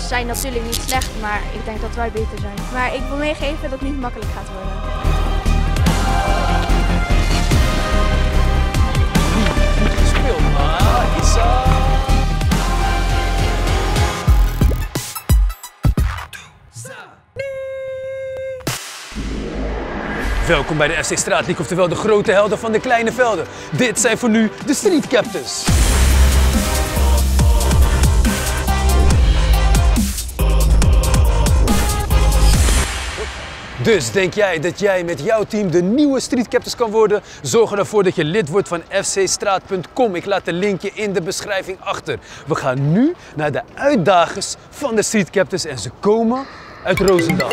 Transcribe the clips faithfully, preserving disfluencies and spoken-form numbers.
zijn natuurlijk niet slecht, maar ik denk dat wij beter zijn. Maar ik wil meegeven dat het niet makkelijk gaat worden. Goed gespeeld, maar Issa. Welkom bij de F C Straat League, oftewel de grote helden van de kleine velden. Dit zijn voor nu de Street Captains. Dus denk jij dat jij met jouw team de nieuwe Street Captains kan worden? Zorg ervoor dat je lid wordt van f c straat punt com. Ik laat de linkje in de beschrijving achter. We gaan nu naar de uitdagers van de Street Captains en ze komen uit Roosendaal.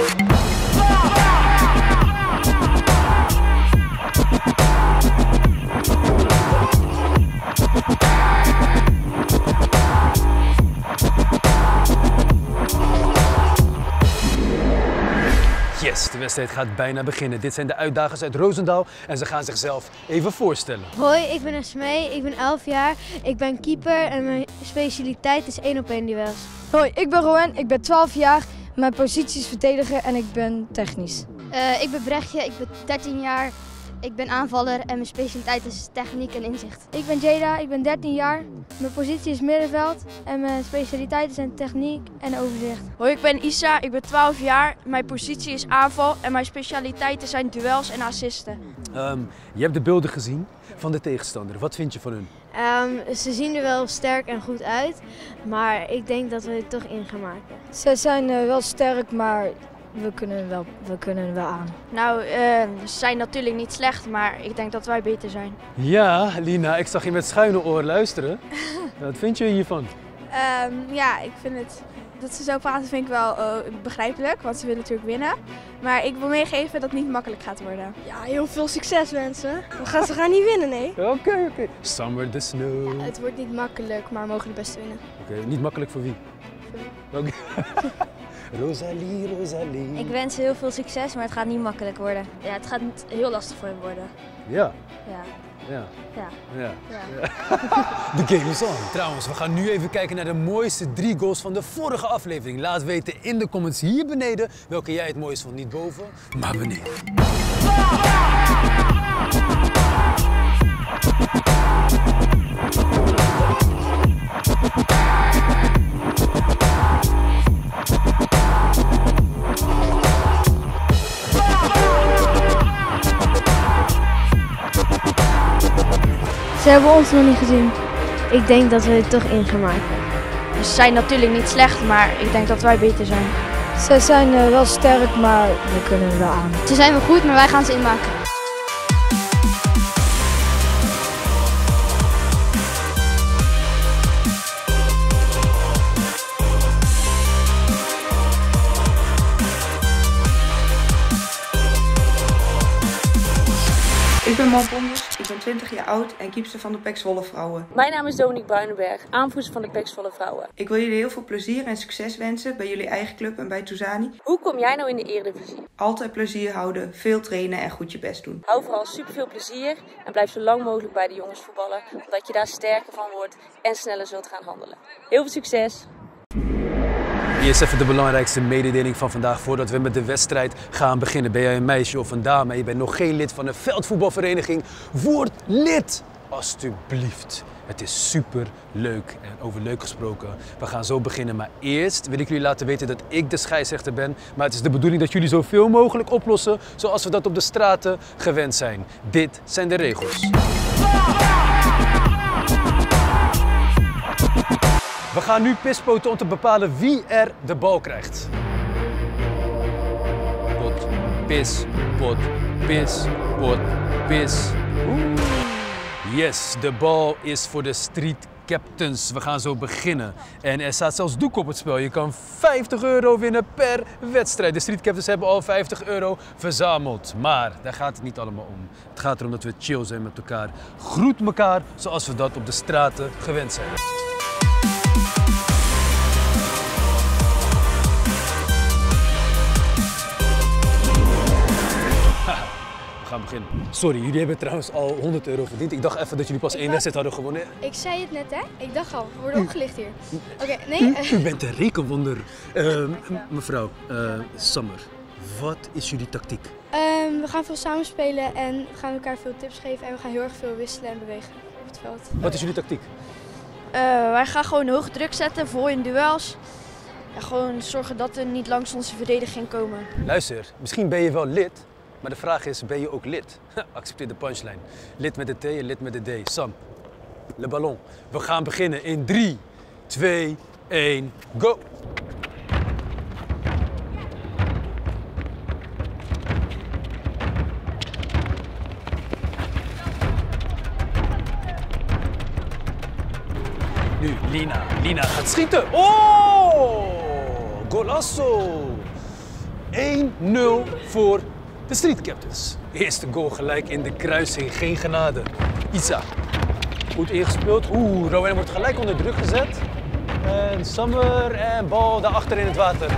Yes, de wedstrijd gaat bijna beginnen. Dit zijn de uitdagers uit Roosendaal en ze gaan zichzelf even voorstellen. Hoi, ik ben Esmee, ik ben elf jaar, ik ben keeper en mijn specialiteit is één op één duels. Hoi, ik ben Rowan, ik ben twaalf jaar, mijn positie is verdediger en ik ben technisch. Uh, ik ben Brechtje, ik ben dertien jaar, ik ben aanvaller en mijn specialiteit is techniek en inzicht. Ik ben Jada, ik ben dertien jaar, mijn positie is middenveld en mijn specialiteiten zijn techniek en overzicht. Hoi, ik ben Issa, ik ben twaalf jaar, mijn positie is aanval en mijn specialiteiten zijn duels en assisten. Um, je hebt de beelden gezien van de tegenstander. Wat vind je van hun? Um, ze zien er wel sterk en goed uit, maar ik denk dat we het toch in gaan maken. Ze zijn uh, wel sterk, maar we kunnen wel, we kunnen wel aan. Nou, uh, ze zijn natuurlijk niet slecht, maar ik denk dat wij beter zijn. Ja, Lina, ik zag je met schuine oor luisteren. Wat vind je hiervan? Um, ja, ik vind het, dat ze zo praten vind ik wel uh, begrijpelijk, want ze willen natuurlijk winnen. Maar ik wil meegeven dat het niet makkelijk gaat worden. Ja, heel veel succes mensen. We gaan, ze gaan niet winnen, nee. Oké, okay, oké. Okay. Summer the snow. Ja, het wordt niet makkelijk, maar we mogen de beste winnen. Oké, okay, niet makkelijk voor wie? Voor wie? Okay. Rosalie, Rosalie. Ik wens heel veel succes, maar het gaat niet makkelijk worden. Ja, het gaat heel lastig voor hem worden. Ja. Ja. Ja. Ja. Ja. Ja. De game is on. Trouwens, we gaan nu even kijken naar de mooiste drie goals van de vorige aflevering. Laat weten in de comments hier beneden welke jij het mooist vond. Niet boven, maar beneden. Ze hebben ons nog niet gezien. Ik denk dat we het toch in gaan maken. Ze zijn natuurlijk niet slecht, maar ik denk dat wij beter zijn. Ze zijn uh, wel sterk, maar we kunnen er wel aan. Ze zijn wel goed, maar wij gaan ze inmaken. Ik ben Man Ponjes, ik ben twintig jaar oud en keepster van de P E C Zwolle Vrouwen. Mijn naam is Dominique Bruinenberg, aanvoerster van de P E C Zwolle Vrouwen. Ik wil jullie heel veel plezier en succes wensen bij jullie eigen club en bij Touzani. Hoe kom jij nou in de Eredivisie? Altijd plezier houden, veel trainen en goed je best doen. Hou vooral super veel plezier en blijf zo lang mogelijk bij de jongens voetballen, omdat je daar sterker van wordt en sneller zult gaan handelen. Heel veel succes! Eerst even de belangrijkste mededeling van vandaag voordat we met de wedstrijd gaan beginnen. Ben jij een meisje of een dame en je bent nog geen lid van een veldvoetbalvereniging? Word lid, alstublieft. Het is super leuk en over leuk gesproken. We gaan zo beginnen, maar eerst wil ik jullie laten weten dat ik de scheidsrechter ben. Maar het is de bedoeling dat jullie zoveel mogelijk oplossen zoals we dat op de straten gewend zijn. Dit zijn de regels. We gaan nu pispoten om te bepalen wie er de bal krijgt. Pot, pis, pot, pis, pot, pis. Oeh. Yes, de bal is voor de Street Captains. We gaan zo beginnen. En er staat zelfs doek op het spel. Je kan vijftig euro winnen per wedstrijd. De Street Captains hebben al vijftig euro verzameld. Maar daar gaat het niet allemaal om. Het gaat erom dat we chill zijn met elkaar. Groet elkaar zoals we dat op de straten gewend zijn. We gaan beginnen. Sorry, jullie hebben trouwens al honderd euro verdiend. Ik dacht even dat jullie pas één wedstrijd hadden gewonnen. Ik zei het net, hè? Ik dacht al, we worden opgelicht hier. Oké, okay, nee. U, u bent een rekenwonder. Uh, mevrouw, uh, Summer, wat is jullie tactiek? Um, we gaan veel samenspelen en we gaan elkaar veel tips geven en we gaan heel erg veel wisselen en bewegen op het veld. Wat is jullie tactiek? Uh, wij gaan gewoon hoog druk zetten voor in duels. En gewoon zorgen dat er niet langs onze verdediging komen. Luister, misschien ben je wel lid, maar de vraag is, ben je ook lid? Accepteer de punchline. Lid met de T en lid met de D. Sam, le ballon. We gaan beginnen in drie, twee, één, go! Nu, Lina. Lina gaat schieten. Oh! Golasso! één nul voor de Street Captains. Eerste goal gelijk in de kruising. Geen genade. Isa. Goed ingespeeld. Oeh, Rowan wordt gelijk onder druk gezet. En Summer en bal daarachter in het water.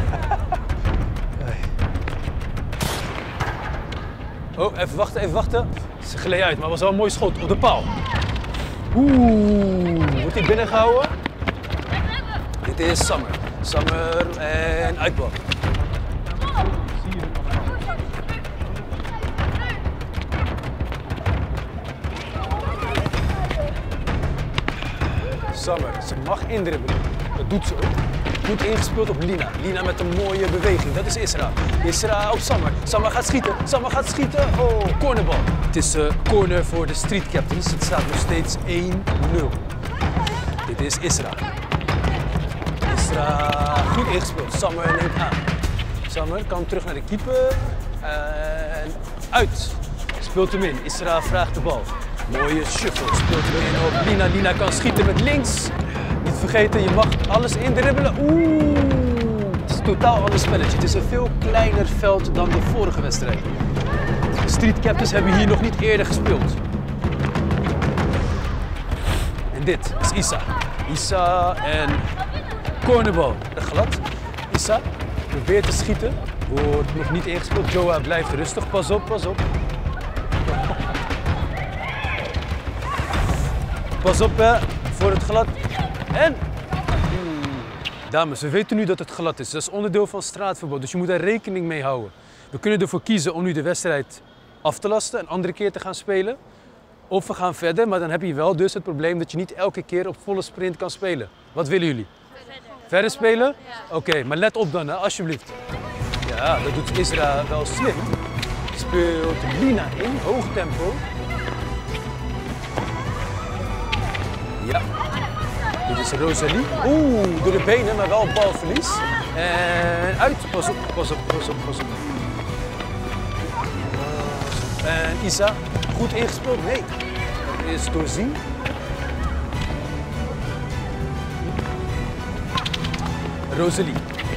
Oh, even wachten, even wachten. Ze gleed uit, maar het was wel een mooi schot op de paal. Oeh, wordt hij binnengehouden? Dit is Summer. Summer en uitbal. Summer, ze mag indribbelen. Dat doet ze ook. Goed ingespeeld op Lina. Lina met een mooie beweging. Dat is Isra. Isra op Summer. Summer gaat schieten. Summer gaat schieten. Oh, cornerbal. Het is uh, corner voor de Street Captains. Het staat nog steeds één nul. Dit is Isra. Isra goed ingespeeld. Summer neemt aan. Summer kan terug naar de keeper. En uit. Speelt hem in. Isra vraagt de bal. Mooie shuffle. Speelt hem in op Lina. Lina kan schieten met links. Niet vergeten, je mag alles indribbelen. Oeh. Het is een totaal ander spelletje. Het is een veel kleiner veld dan de vorige wedstrijd. De Street Captains hebben hier nog niet eerder gespeeld. En dit is Isa. Isa en cornerbal. Glad. Isa probeert te schieten. Wordt nog niet ingespeeld. Joa blijft rustig. Pas op, pas op. Pas op hè, voor het glad. En... Dames, we weten nu dat het glad is. Dat is onderdeel van straatverbod, dus je moet daar rekening mee houden. We kunnen ervoor kiezen om nu de wedstrijd af te lasten, een andere keer te gaan spelen. Of we gaan verder, maar dan heb je wel dus het probleem dat je niet elke keer op volle sprint kan spelen. Wat willen jullie? Verder, verder spelen? Ja. Oké, okay, maar let op dan, hè, alsjeblieft. Ja, dat doet Isra wel slim. Speelt Lina in, hoog tempo. Ja. Dit is Rosalie. Oeh, door de benen, maar wel balverlies. En uit. Pas op, pas op, pas op, pas op. En Isa, goed ingespeeld. Nee, dat is doorzien. Rosalie.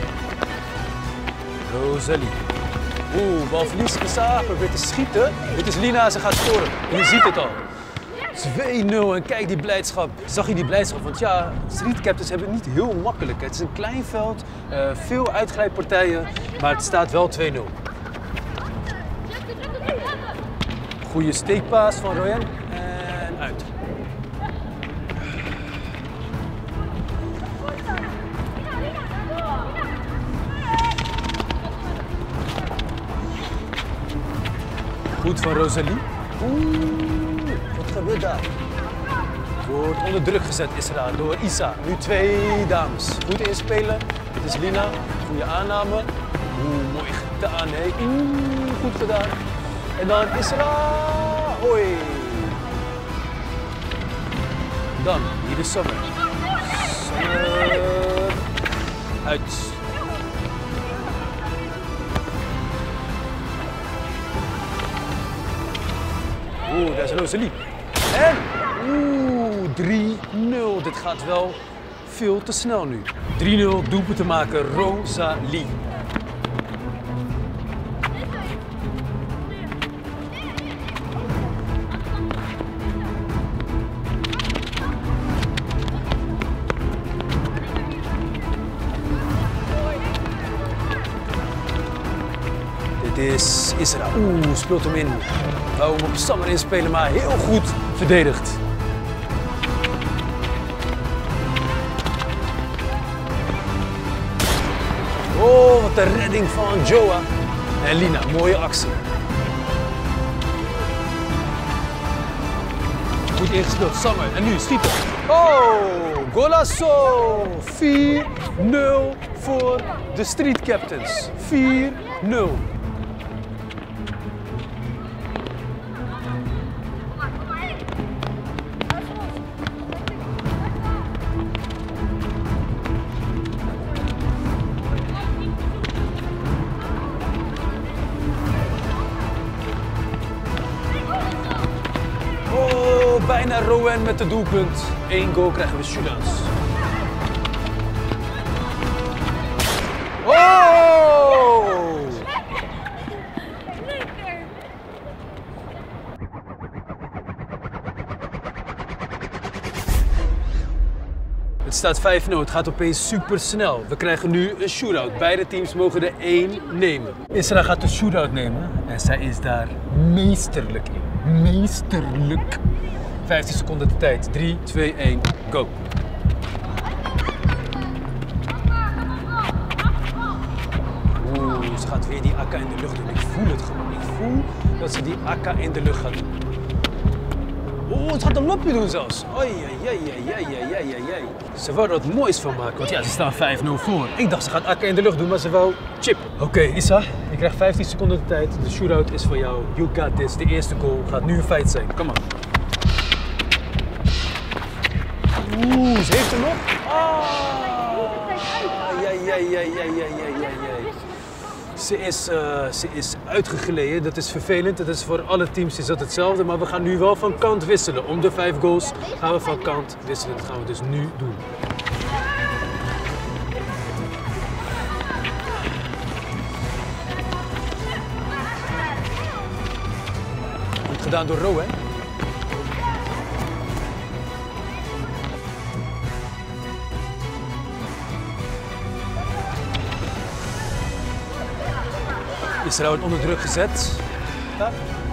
Rosalie. Oeh, balverlies. Isa probeert te schieten. Dit is Lina, ze gaat scoren. En je ziet het al. twee nul en kijk die blijdschap. Zag je die blijdschap? Want ja, Street Captains hebben het niet heel makkelijk. Het is een klein veld, uh, veel uitglijdpartijen, maar het staat wel twee nul. Goede steekpaas van Royan en uit. Goed van Rosalie. Oeh. Wat gebeurt daar? Wordt onder druk gezet Isra door Isa. Nu twee dames. Goed inspelen. Dit is Lina. Goede aanname. Oeh, mooi gedaan. Hey. Oeh, goed gedaan. En dan Isra. Hoi. Dan, hier is Summer. Summer. Uit. Oeh, daar is Rosalie. En oeh, drie nul. Dit gaat wel veel te snel nu. drie nul doelpunt te maken, Rosalie. Dit is Isra. Oeh, speelt hem in. Wou hem op Sammer inspelen, maar heel goed verdedigd. Oh, wat een redding van Joa. En Lina, mooie actie. Goed ingespeeld, Sammer. En nu schieten. Oh, golazo! vier nul voor de Street Captains. vier nul. Bijna Rowan met de doelpunt. Eén goal krijgen we shootouts. Oh! Het staat vijf nul. Het gaat opeens super snel. We krijgen nu een shootout. Beide teams mogen er één nemen. Isra gaat de shootout nemen en zij is daar meesterlijk in. Meesterlijk. vijftien seconden de tijd. drie, twee, één, go. Oeh, ze gaat weer die akka in de lucht doen. Ik voel het gewoon. Ik voel dat ze die akka in de lucht gaat doen. Oeh, het gaat een lopje doen zelfs. Oei, oei, oei, oei, oei, oei. Ze wou er wat moois van maken, want ja, ze staan vijf nul voor. Ik dacht ze gaat akka in de lucht doen, maar ze wou chip. Oké, okay, Issa, je krijgt vijftien seconden de tijd. De shootout is voor jou. You got this. De eerste goal gaat nu een feit zijn. Kom maar. Oeh, ze heeft hem nog. Ah! Ja, ja, ja, ja, ja, ja, ja. Ze is, uh, ze is uitgegleden. Dat is vervelend. Dat is voor alle teams is dat hetzelfde. Maar we gaan nu wel van kant wisselen. Om de vijf goals gaan we van kant wisselen. Dat gaan we dus nu doen. Goed gedaan door Rowan. Israël wordt onder druk gezet. Ja.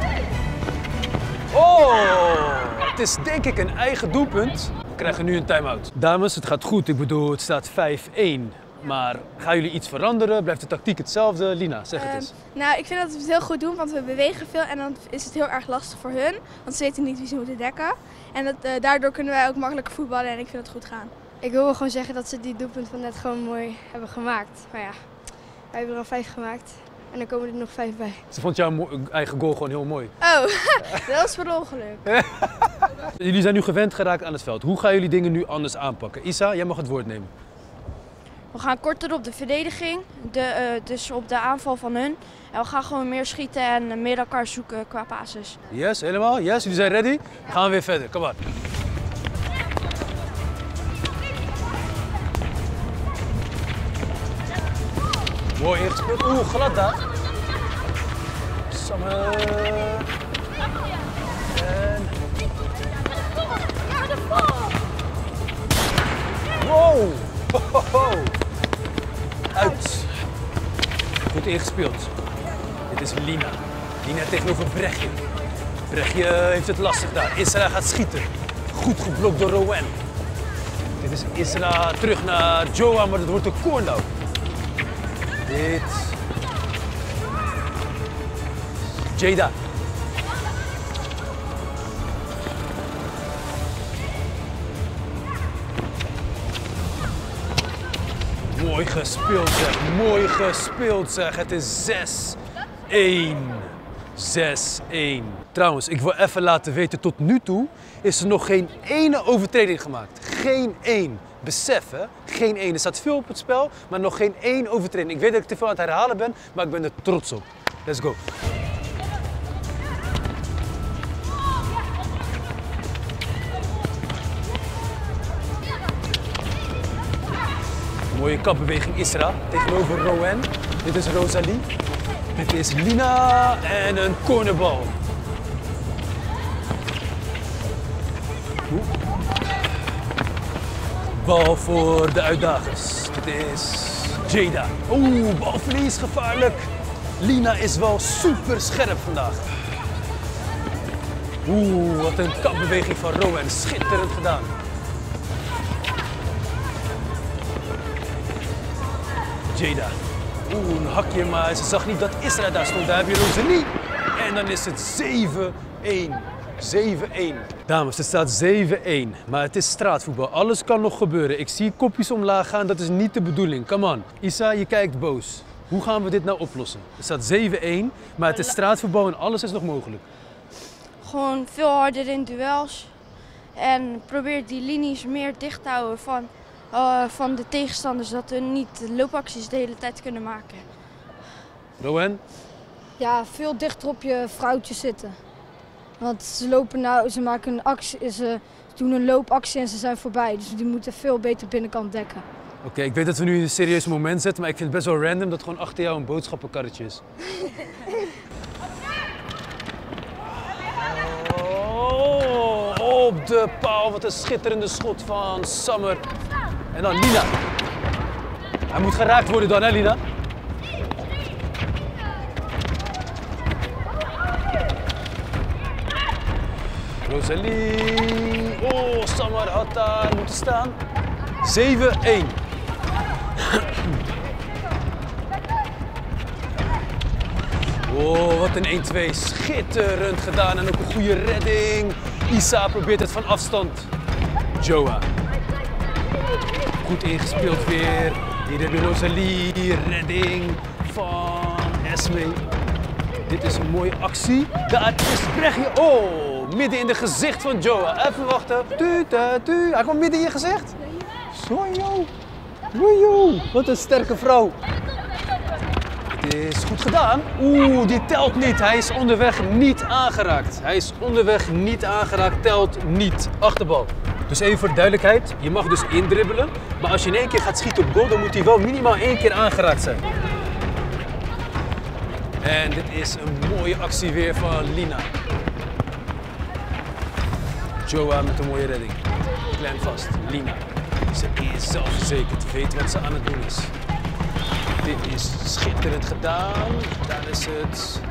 Oh! Het is denk ik een eigen doelpunt. We krijgen nu een time-out. Dames, het gaat goed. Ik bedoel, het staat vijf één. Maar gaan jullie iets veranderen? Blijft de tactiek hetzelfde? Lina, zeg het eens. Uh, nou, ik vind dat we het heel goed doen, want we bewegen veel en dan is het heel erg lastig voor hun. Want ze weten niet wie ze moeten dekken. En dat, uh, daardoor kunnen wij ook makkelijker voetballen en ik vind het goed gaan. Ik wil wel gewoon zeggen dat ze die doelpunt van net gewoon mooi hebben gemaakt. Maar ja, wij hebben er al vijf gemaakt. En dan komen er nog vijf bij. Ze vond jouw eigen goal gewoon heel mooi. Oh, dat was per ongeluk. Jullie zijn nu gewend geraakt aan het veld. Hoe gaan jullie dingen nu anders aanpakken? Isa, jij mag het woord nemen. We gaan korter op de verdediging, de, uh, dus op de aanval van hun. En we gaan gewoon meer schieten en uh, meer elkaar zoeken qua passes. Yes, helemaal. Yes, jullie zijn ready. Dan gaan we weer verder. Kom maar. Mooi ingespeeld. Oeh, glad daar. Samen. En... Wow! Ho, ho, ho. Uit. Goed ingespeeld. Dit is Lina. Lina tegenover Brechtje. Brechtje heeft het lastig daar. Isra gaat schieten. Goed geblokt door Rowan. Dit is Isra terug naar Joa, maar dat wordt een corner. Dit. Jada. Mooi gespeeld zeg, mooi gespeeld zeg. Het is zes één. zes één. Trouwens, ik wil even laten weten, tot nu toe is er nog geen ene overtreding gemaakt. Geen één. Besef hè, geen één. Er staat veel op het spel, maar nog geen één overtreding. Ik weet dat ik te veel aan het herhalen ben, maar ik ben er trots op. Let's go. Mooie kapbeweging Isra tegenover Rowan. Dit is Rosalie. Dit is Lina en een cornerbal. Bal voor de uitdagers. Dit is Jada. Oeh, balverlies, gevaarlijk. Lina is wel super scherp vandaag. Oeh, wat een kapbeweging van Rowan. Schitterend gedaan. Jada. Oeh, een hakje, maar ze zag niet dat Isra daar stond. Daar heb je Rosalie. En dan is het zeven één. zeven één. Dames, het staat zeven één. Maar het is straatvoetbal. Alles kan nog gebeuren. Ik zie kopjes omlaag gaan. Dat is niet de bedoeling. Come on. Isa, je kijkt boos. Hoe gaan we dit nou oplossen? Het staat zeven één, maar het is straatvoetbal en alles is nog mogelijk. Gewoon veel harder in duels. En probeer die linies meer dicht te houden van, uh, van de tegenstanders. Dat we niet loopacties de hele tijd kunnen maken. Rowan? Ja, veel dichter op je vrouwtjes zitten. Want ze lopen nou, ze maken een actie, ze doen een loopactie en ze zijn voorbij. Dus die moeten veel beter binnenkant dekken. Oké, okay, ik weet dat we nu in een serieus moment zitten, maar ik vind het best wel random dat gewoon achter jou een boodschappenkarretje is. Oh, op de paal, wat een schitterende schot van Summer. En dan Lina. Hij moet geraakt worden dan, hè Lina? Rosalie. Oh, Summer had daar moeten staan. zeven één. Oh, wat een één twee. Schitterend gedaan en ook een goede redding. Isa probeert het van afstand. Joa. Goed ingespeeld weer. Hier heb je Rosalie. Redding van Esme. Dit is een mooie actie. Daar is Brechtje. Oh, midden in de gezicht van Joa. Even wachten. Tu, tu, tu. Hij kwam midden in je gezicht. Sojo. Woejoe. Wat een sterke vrouw. Het is goed gedaan. Oeh, die telt niet. Hij is onderweg niet aangeraakt. Hij is onderweg niet aangeraakt. Telt niet. Achterbal. Dus even voor de duidelijkheid. Je mag dus indribbelen. Maar als je in één keer gaat schieten op goal, dan moet hij wel minimaal één keer aangeraakt zijn. En dit is een mooie actie weer van Lina. Joa met een mooie redding. Klem vast. Lina. Ze is zelfverzekerd. Weet wat ze aan het doen is. Dit is schitterend gedaan. Daar is het.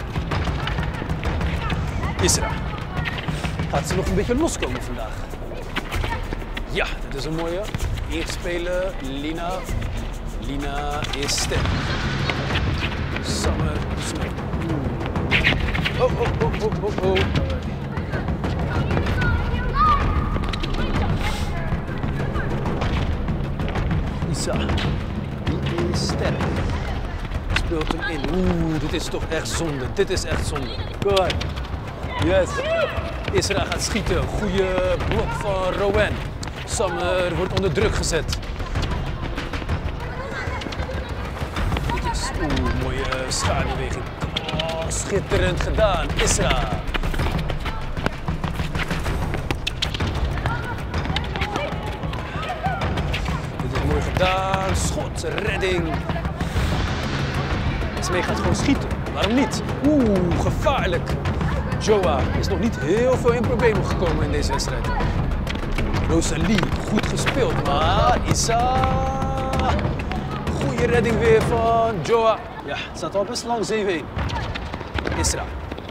Isra. Gaat ze nog een beetje loskomen vandaag? Ja, dat is een mooie. Ingespelen. Lina. Lina is sterk. Summer. Summer. Oh, oh, oh, oh, oh, oh. Isa. Die is sterk. Speelt hem in. Oeh, dit is toch echt zonde. Dit is echt zonde. Kom on. Yes. Isra gaat schieten. Goeie blok van Rowan. Summer wordt onder druk gezet. Dit is oeh, mooie schaarbeweging. Oh, schitterend gedaan. Isra. Dit is mooi gedaan. Schot, redding. Esme gaat gewoon schieten. Waarom niet? Oeh, gevaarlijk. Joa is nog niet heel veel in problemen gekomen in deze wedstrijd. Rosalie, goed gespeeld, maar Isa. Goeie redding weer van Joa. Ja, het staat al best lang zeven één. Isra.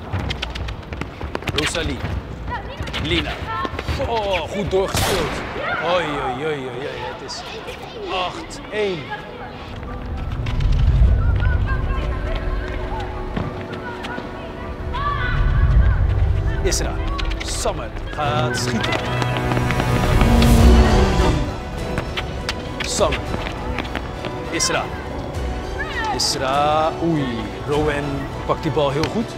Rosalie. Lina. Oh, goed doorgespeeld. Oei, oei, oei, oei, oei. Het is acht één. Isra. Summer gaat schieten. Summer. Isra. Isra. Oei. Rowan pakt die bal heel goed.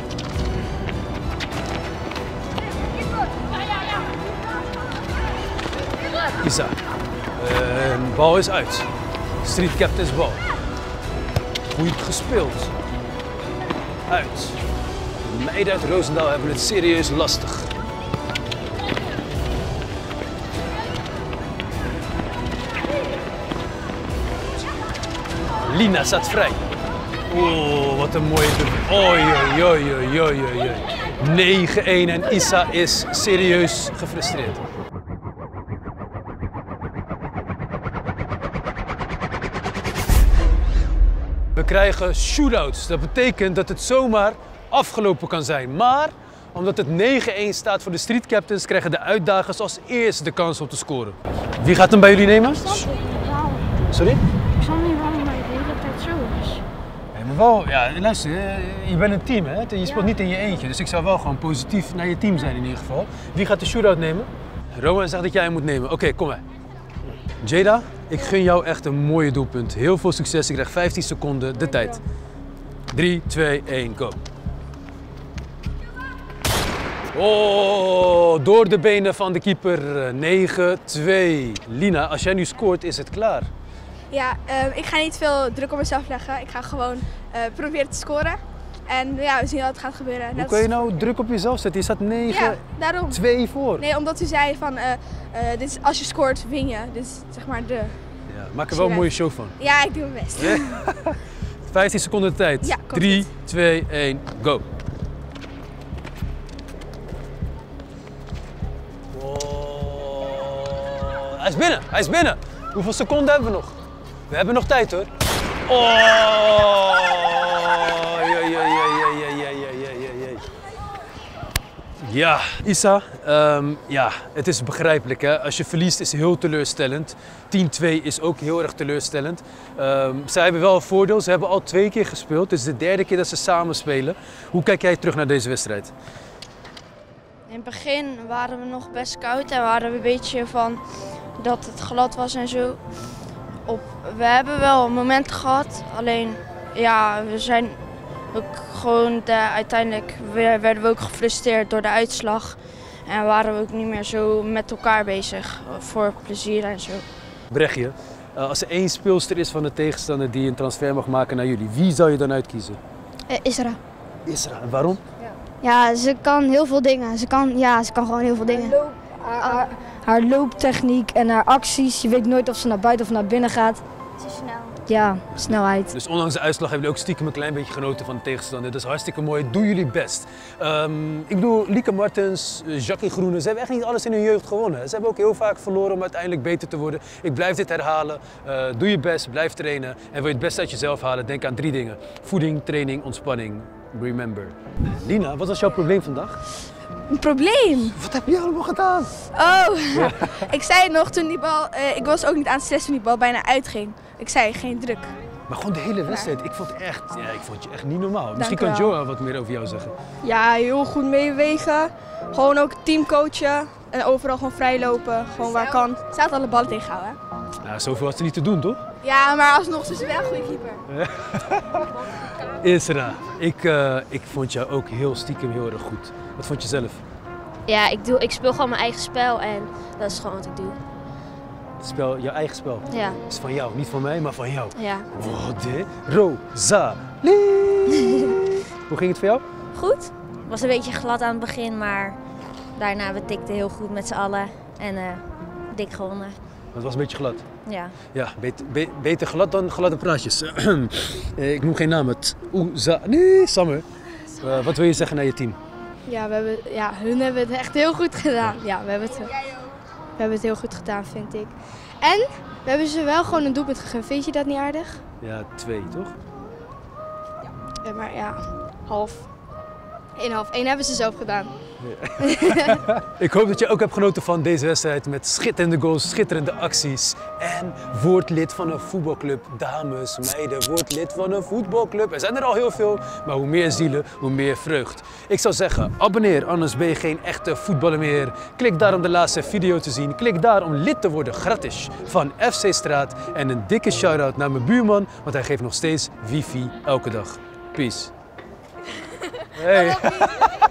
Isa. De bal is uit. Street Captain's bal. Goed gespeeld. Uit. De meiden uit Roosendaal hebben het serieus lastig. Lina staat vrij. Oeh, wat een mooie doel. Oei, oei, oei, oei, oei, oei. negen één en Isa is serieus gefrustreerd. We krijgen shootouts. Dat betekent dat het zomaar afgelopen kan zijn. Maar Omdat het negen-één staat voor de Street Captains, krijgen de uitdagers als eerste de kans om te scoren. Wie gaat hem bij jullie nemen? Sorry? Ik snap niet waarom hij de hele tijd zo is. Ja, maar wel, ja, luister, je bent een team, hè? Je speelt ja. niet in je eentje. Dus ik zou wel gewoon positief naar je team zijn in ieder geval. Wie gaat de shootout nemen? Rowan zegt dat jij hem moet nemen. Oké, okay, kom maar. Jada, ik gun jou echt een mooie doelpunt. Heel veel succes. Je krijgt vijftien seconden de tijd. drie, twee, één, go. Oh, door de benen van de keeper. negen twee. Lina, als jij nu scoort, is het klaar. Ja, uh, ik ga niet veel druk op mezelf leggen. Ik ga gewoon uh, proberen te scoren. En ja, we zien wat er gaat gebeuren. Hoe kun je nou druk op jezelf zetten? Je staat negen twee voor. Nee, omdat u zei van, uh, uh, dit is, als je scoort, win je. Dit is zeg maar de... Ja, maak er wel een mooie show van. Ja, ik doe mijn best. Yeah. vijftien seconden de tijd. Ja, drie, twee, één, go. Wow. Hij is binnen, hij is binnen. Hoeveel seconden hebben we nog? We hebben nog tijd hoor. Oh! Ja, ja, ja, ja, ja, ja, ja, ja. Ja, Issa, um, ja, het is begrijpelijk hè. Als je verliest is heel teleurstellend. tien twee is ook heel erg teleurstellend. Um, zij hebben wel een voordeel, ze hebben al twee keer gespeeld. Het is de derde keer dat ze samen spelen. Hoe kijk jij terug naar deze wedstrijd? In het begin waren we nog best koud en waren we een beetje van dat het glad was en zo. Op, we hebben wel momenten gehad, alleen ja, we zijn ook gewoon de, uiteindelijk werden we ook gefrustreerd door de uitslag. En waren we ook niet meer zo met elkaar bezig voor plezier en zo. Brechtje, als er één speelster is van de tegenstander die een transfer mag maken naar jullie, wie zou je dan uitkiezen? Uh, Isra. Isra, en waarom? Ja, ze kan heel veel dingen. Ze kan, ja, ze kan gewoon heel veel dingen. Haar, loop, haar, haar, haar looptechniek en haar acties, je weet nooit of ze naar buiten of naar binnen gaat. Ze is snel. Ja, snelheid. Dus ondanks de uitslag hebben jullie ook stiekem een klein beetje genoten van de tegenstander. Dat is hartstikke mooi. Doe jullie best. Um, ik bedoel, Lieke Martens, Jackie Groene, ze hebben echt niet alles in hun jeugd gewonnen. Ze hebben ook heel vaak verloren om uiteindelijk beter te worden. Ik blijf dit herhalen. Uh, doe je best, blijf trainen. En wil je het beste uit jezelf halen, denk aan drie dingen. Voeding, training, ontspanning. Remember. Lina, wat was jouw probleem vandaag? Een probleem? Wat heb je allemaal gedaan? Oh, ja. Ik zei het nog toen die bal, uh, ik was ook niet aan het stressen toen die bal bijna uitging. Ik zei geen druk. Maar gewoon de hele wedstrijd. Ik vond, echt, ja, ik vond je echt niet normaal. Misschien kan Joa wat meer over jou zeggen. Ja, heel goed meewegen. Gewoon ook teamcoachen. En overal gewoon vrij lopen. Gewoon waar kan. Ze had alle ballen tegenhouden. Nou, zoveel had ze niet te doen, toch? Ja, maar alsnog is ze wel een goede keeper. Isra, ik, uh, ik vond jou ook heel stiekem heel erg goed. Wat vond je zelf? Ja, ik, doe, ik speel gewoon mijn eigen spel en dat is gewoon wat ik doe. Het spel, jouw eigen spel? Ja. Het is van jou, niet van mij, maar van jou. Ja. Wat de Rosalie. Hoe ging het voor jou? Goed. Het was een beetje glad aan het begin, maar daarna we tikten heel goed met z'n allen en uh, dik gewonnen. Het was een beetje glad? Ja. Ja, beter, be, beter glad dan gladde praatjes. Ik noem geen naam. Het Oeza. Nee, Sammer. Uh, wat wil je zeggen naar je team? Ja, we hebben, ja, hun hebben het echt heel goed gedaan. Ja, we hebben het, we hebben het heel goed gedaan, vind ik. En we hebben ze wel gewoon een doelpunt gegeven. Vind je dat niet aardig? Ja, twee, toch? Ja, maar ja, half. Eén half. Eén hebben ze zelf gedaan. Ja. Ik hoop dat je ook hebt genoten van deze wedstrijd met schitterende goals, schitterende acties. En word lid van een voetbalclub. Dames, meiden, word lid van een voetbalclub. Er zijn er al heel veel, maar hoe meer zielen, hoe meer vreugd. Ik zou zeggen, abonneer, anders ben je geen echte voetballer meer. Klik daar om de laatste video te zien. Klik daar om lid te worden, gratis, van F C Straat. En een dikke shout-out naar mijn buurman, want hij geeft nog steeds wifi elke dag. Peace. Hey.